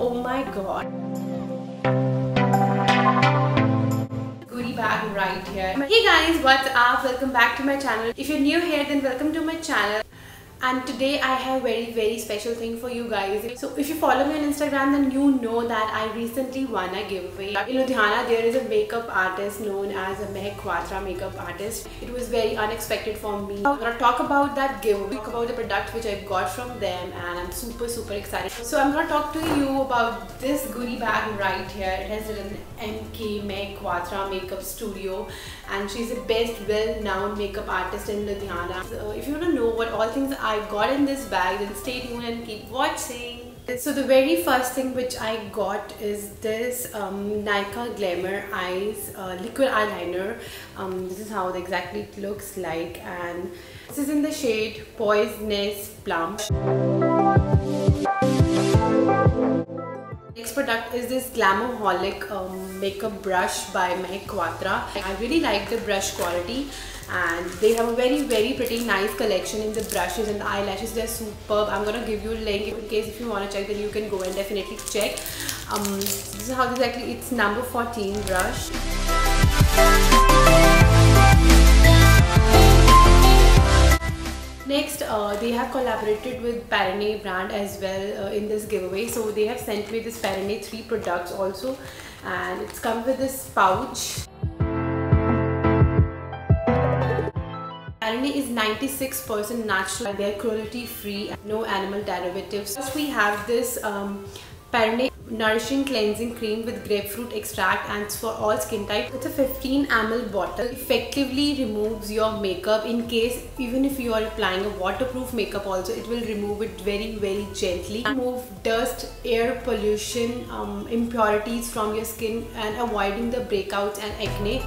Oh my god. Goodie bag right here. Hey guys, what's up? Welcome back to my channel. If you're new here, then welcome to my channel. And today I have a very special thing for you guys. So if you follow me on Instagram, then you know that I recently won a giveaway. In Ludhiana, there is a makeup artist known as a Mehak Quatra makeup artist. It was very unexpected for me. I'm gonna talk about that giveaway, talk about the product which I got from them, and I'm super excited. So I'm gonna talk to you about this goodie bag right here. It has written MK Mehak Quatra Makeup Studio, and she's the best well-known makeup artist in Ludhiana. So if you wanna know what all things I got in this bag, then stay tuned and keep watching. So the very first thing which I got is this Nykaa Glamour Eyes liquid eyeliner. This is how exactly it looks like, and this is in the shade Poisonous Plum. Next product is this Glamourholic makeup brush by Mehak Quatra. I really like the brush quality, and they have a very pretty nice collection in the brushes and the eyelashes. They're superb. I'm gonna give you a link in case if you want to check, then you can go and definitely check. This is how exactly it's number 14 brush. Next, they have collaborated with Perrine brand as well in this giveaway. So they have sent me this Perrine 3 products also, and it's come with this pouch. Perrine is 96% natural. They are cruelty free, no animal derivatives. First we have this Perrine Nourishing Cleansing Cream with grapefruit extract, and it's for all skin types. It's a 15 ml bottle. It effectively removes your makeup in case even if you are applying a waterproof makeup also, it will remove it very gently. Remove dust, air pollution, impurities from your skin, and avoiding the breakouts and acne.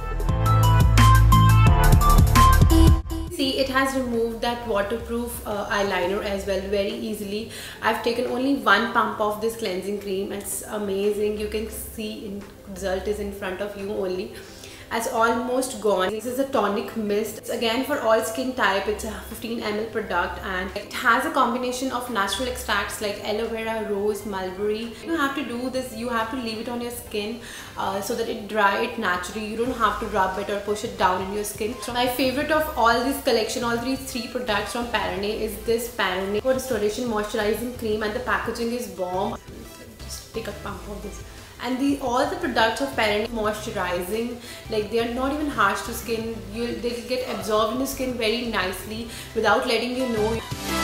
See, it has removed that waterproof eyeliner as well very easily. I've taken only one pump of this cleansing cream. It's amazing. You can see the result is in front of you only. It's almost gone. This is a tonic mist. It's again for all skin type. It's a 15 ml product, and it has a combination of natural extracts like aloe vera, rose, mulberry. You have to do this, you have to leave it on your skin so that it dry it naturally. You don't have to rub it or push it down in your skin. So my favorite of all this collection, all these 3 products from Perrine, is this Perrine Restoration Moisturizing Cream, and the packaging is bomb. Just take a pump of this. And all the products of Perrine moisturizing, like they are not even harsh to skin. They'll get absorbed in the skin very nicely without letting you know.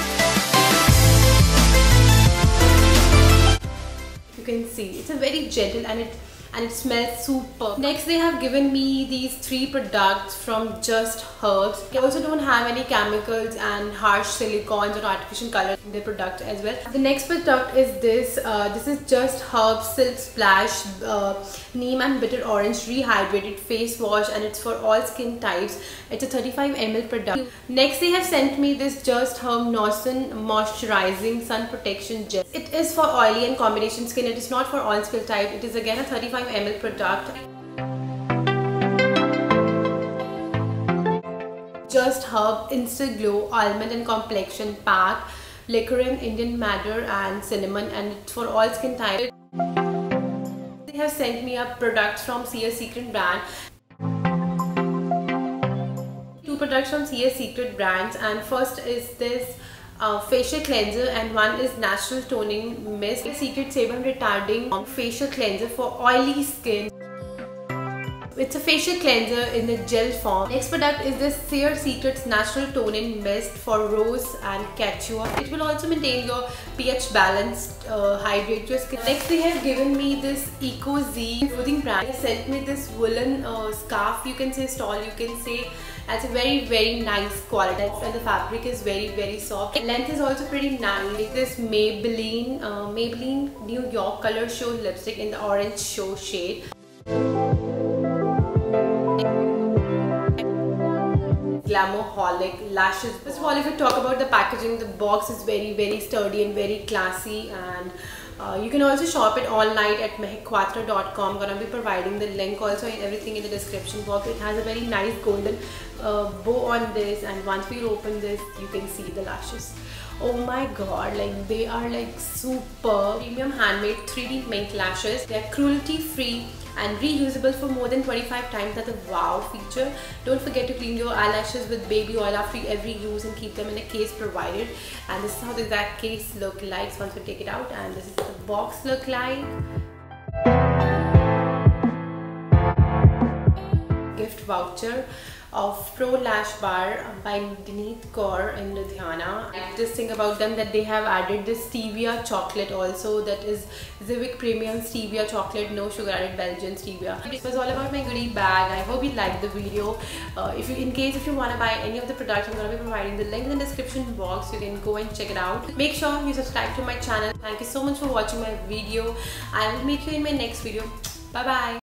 You can see it's a very gentle, and it smells super. Next, they have given me these 3 products from Just Herbs. They also don't have any chemicals and harsh silicones or artificial colors in their product as well. The next product is this. This is Just Herbs Silk Splash Neem and Bitter Orange Rehydrated Face Wash, and it's for all skin types. It's a 35 ml product. Next, they have sent me this Just Herb Nourishing Moisturizing Sun Protection Gel. It is for oily and combination skin. It is not for all skin type. It is again a 35 ml product. Just Herb Insta Glow Almond and Complexion Pack, Liquorin, Indian Madder, and Cinnamon, and it's for all skin types. They have sent me a product from Sia Secret brand. 2 products from Sia Secret brands, and first is this facial cleanser, and one is natural toning mist. Secret sebum retarding facial cleanser for oily skin. It's a facial cleanser in the gel form. Next product is this Sia Secrets Natural Toning Mist for rose and quechua. It will also maintain your pH balance, hydrate your skin. Next, they have given me this Eco Z clothing brand. They sent me this woolen scarf. You can say stole. You can say that's a very nice quality, and the fabric is very soft. Length is also pretty nice. This Maybelline New York Color Show lipstick in the orange show shade. Glamourholic lashes. First of all, if you talk about the packaging, the box is very sturdy and very classy, and you can also shop it online at mehakquatra.com. I'm gonna be providing the link also and everything in the description box. It has a very nice golden bow on this, and once we open this, you can see the lashes. Oh my god, like they are like super premium handmade 3D mink lashes. They are cruelty free and reusable for more than 25 times. That's a wow feature. Don't forget to clean your eyelashes with baby oil after every use and keep them in a case provided. And this is how the exact case look like once you take it out, and this is the box look like. Gift voucher of Pro Lash Bar by Dineet Kaur in Ludhiana. This thing about them that they have added this stevia chocolate also, that is Zivic Premium Stevia Chocolate, no sugar added Belgian stevia. It was all about my goodie bag. I hope you liked the video. If you want to buy any of the products, I'm going to be providing the link in the description box. You can go and check it out. Make sure you subscribe to my channel. Thank you so much for watching my video. I will meet you in my next video. Bye bye.